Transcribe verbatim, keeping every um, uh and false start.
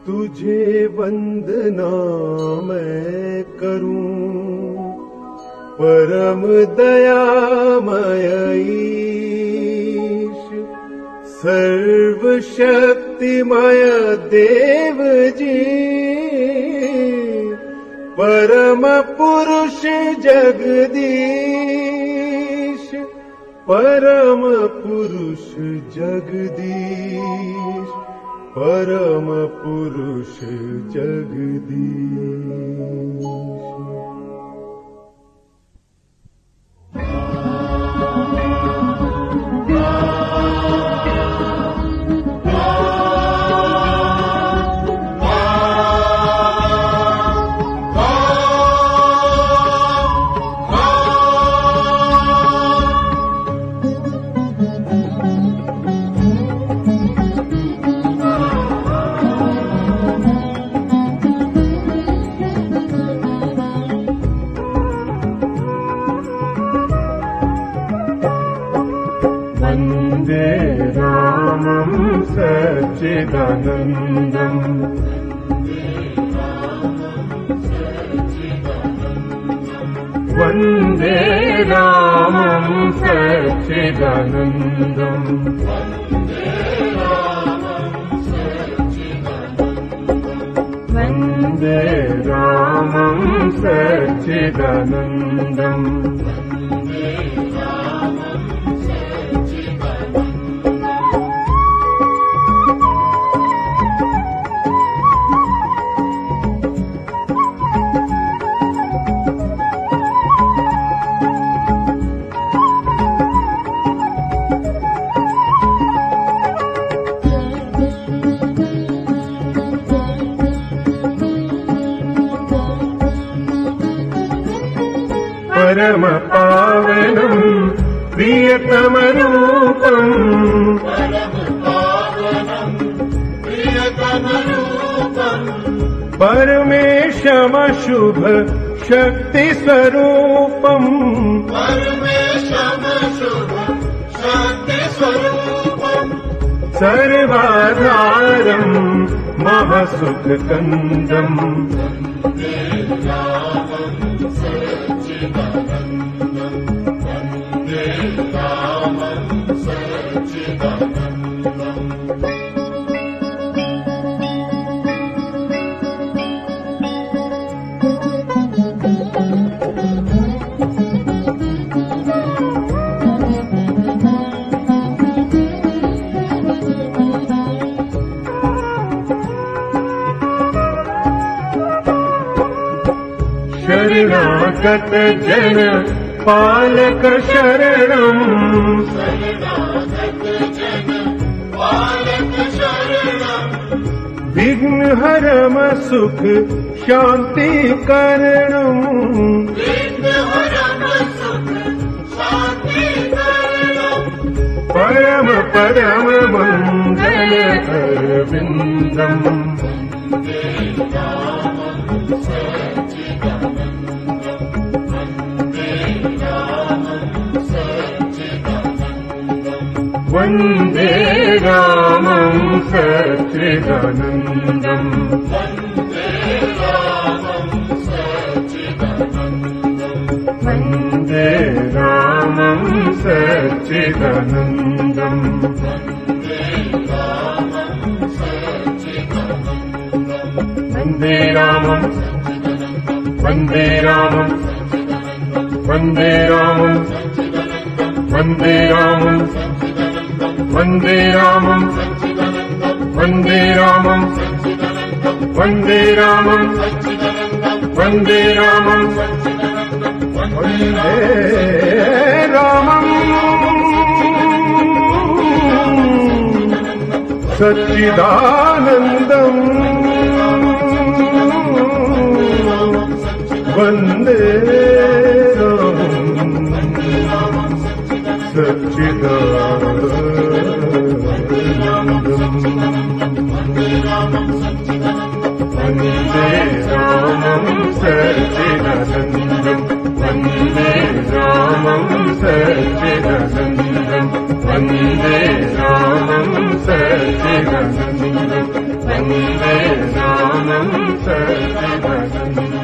तुझे वंदना मैं करूं परम दयामय ईश, सर्वशक्तिमय देव जी, परम पुरुष जगदीश, परम पुरुष जगदीश, परम पुरुष जगदीश। वन्दे रामं सच्चिदानन्दम्, वन्दे रामं सच्चिदानन्दम्, वन्दे रामं सच्चिदानन्दम्। परम पावनं प्रियतम रूपं, परमेशमशुभ शक्ति स्वरूपम्, सर्वाधारं महसुखकन्दम्, शरणागत जन पालक शरणम्, विघ्नहरम सुख शांति कारणम्, परम परम मंगल अरविंदम्, वन्दे रामं सच्चिदानन्दम्, वन्दे रामं सच्चिदानन्दम्, वन्दे रामं वन्दे रामं वन्दे रामं वन्दे रामं वन्दे रामं वन्दे रामं वन्दे रामं वन्दे रामं वन्दे रामं सच्चिदानन्दम्, वन्दे रामं सच्चिदानन्दम्, वन्दे रामं सच्चिदानन्दम्, वन्दे रामं सच्चिदानन्दम्, वन्दे रामं सच्चिदानन्दम्, वन्दे रामं सत्यवदम्